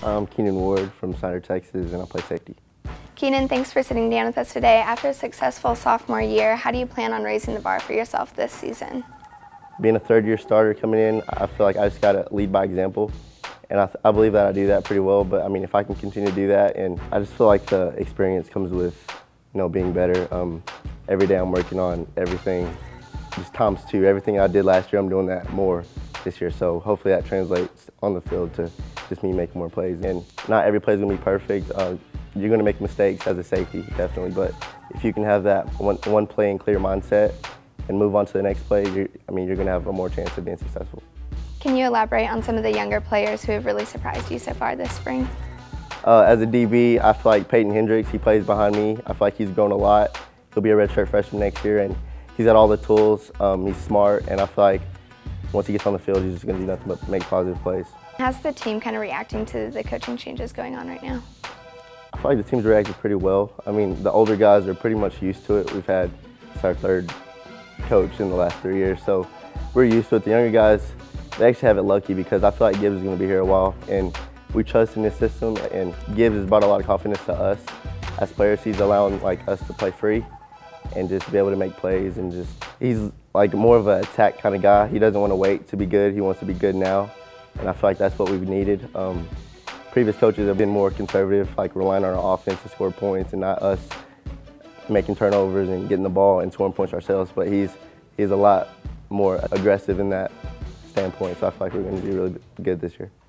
I'm Keenan Ward from Snyder, Texas, and I play safety. Keenan, thanks for sitting down with us today. After a successful sophomore year, how do you plan on raising the bar for yourself this season? Being a third-year starter coming in, I feel like I just got to lead by example, and I believe that I do that pretty well. But I mean, if I can continue to do that, and I just feel like the experience comes with, being better. Every day I'm working on everything, just times two. Everything I did last year, I'm doing that more this year. So hopefully that translates on the field to just me making more plays. And not every play is going to be perfect. You're going to make mistakes as a safety, definitely. But if you can have that one play and clear mindset and move on to the next play, you're going to have a more chance of being successful. Can you elaborate on some of the younger players who have really surprised you so far this spring? As a DB, I feel like Peyton Hendricks, he plays behind me. I feel like he's grown a lot. He'll be a redshirt freshman next year, and he's got all the tools. He's smart, and I feel like once he gets on the field, he's just going to do nothing but make positive plays. How's the team kind of reacting to the coaching changes going on right now? I feel like the team's reacting pretty well. I mean, the older guys are pretty much used to it. We've had our third coach in the last 3 years, so we're used to it. The younger guys, they actually have it lucky because I feel like Gibbs is going to be here a while, and we trust in his system, and Gibbs has brought a lot of confidence to us as players. He's allowing us to play free and just be able to make plays, and he's like more of an attack kind of guy. He doesn't want to wait to be good. He wants to be good now, and I feel like that's what we've needed. Previous coaches have been more conservative, like relying on our offense to score points and not us making turnovers and getting the ball and scoring points ourselves. But he's a lot more aggressive in that standpoint, so I feel like we're going to do really good this year.